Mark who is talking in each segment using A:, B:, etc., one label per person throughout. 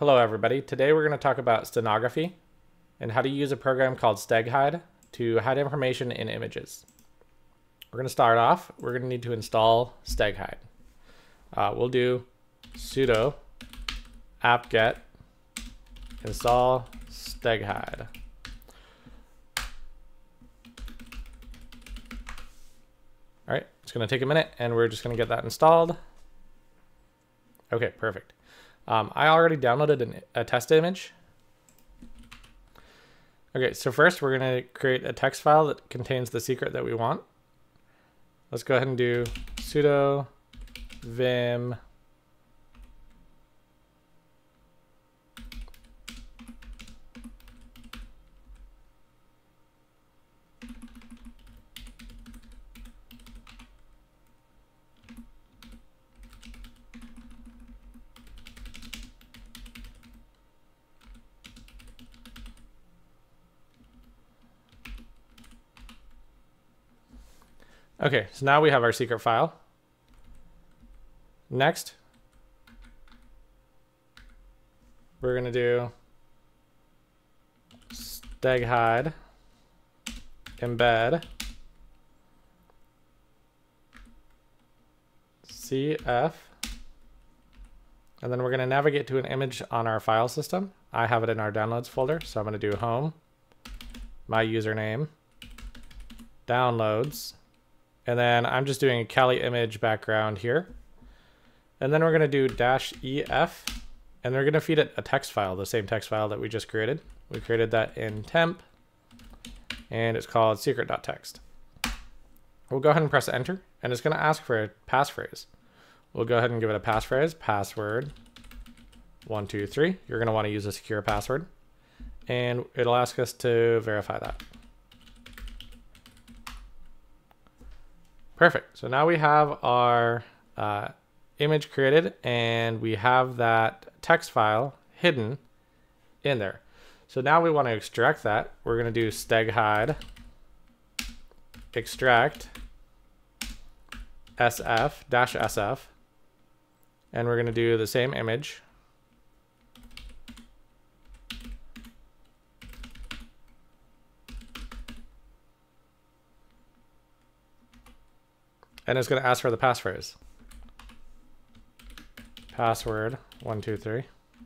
A: Hello everybody. Today we're going to talk about steganography and how to use a program called Steghide to hide information in images. We're going to start off, we're going to need to install Steghide. We'll do sudo apt-get install Steghide. All right, it's going to take a minute and we're just going to get that installed. Okay, perfect. I already downloaded a test image. Okay, so first we're going to create a text file that contains the secret that we want. Let's go ahead and do sudo vim Okay, so now we have our secret file. Next, we're going to do Steghide embed cf, and then we're going to navigate to an image on our file system. I have it in our downloads folder, so I'm going to do home, my username, downloads, and then I'm just doing a Kali image background here. And then we're going to do -ef, and we're going to feed it a text file, the same text file that we just created. We created that in temp, and it's called secret.txt. We'll go ahead and press enter, and it's going to ask for a passphrase. We'll go ahead and give it a passphrase, password 123. You're going to want to use a secure password, and it'll ask us to verify that. Perfect. So now we have our image created and we have that text file hidden in there. So now we want to extract that. We're going to do Steghide extract -sf, and we're going to do the same image. And it's going to ask for the passphrase. Password 123.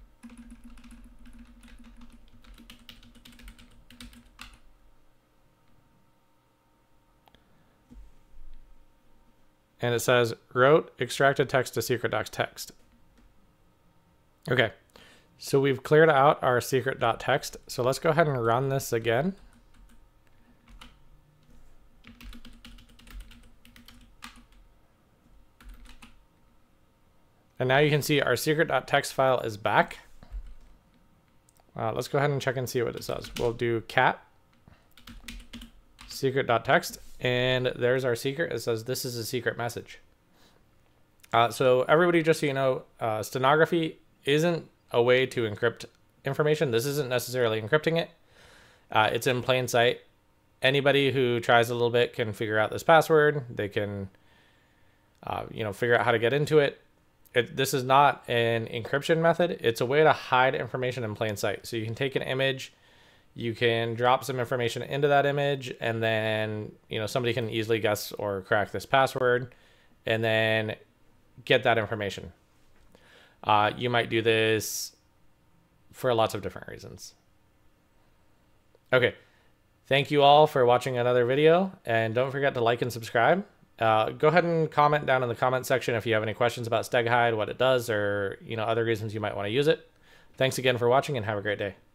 A: And it says wrote extracted text to secret.txt. Okay, so we've cleared out our secret.txt. So let's go ahead and run this again. And now you can see our secret.txt file is back. Let's go ahead and check and see what it says. We'll do cat secret.txt, and there's our secret. It says this is a secret message. So everybody, just so you know, steganography isn't a way to encrypt information. This isn't necessarily encrypting it. It's in plain sight. Anybody who tries a little bit can figure out this password. They can, figure out how to get into it. This is not an encryption method. It's a way to hide information in plain sight. So you can take an image, you can drop some information into that image, and then somebody can easily guess or crack this password and then get that information. You might do this for lots of different reasons. Okay, thank you all for watching another video, and don't forget to like and subscribe. Go ahead and comment down in the comment section if you have any questions about Steghide, what it does, or other reasons you might want to use it. Thanks again for watching, and have a great day.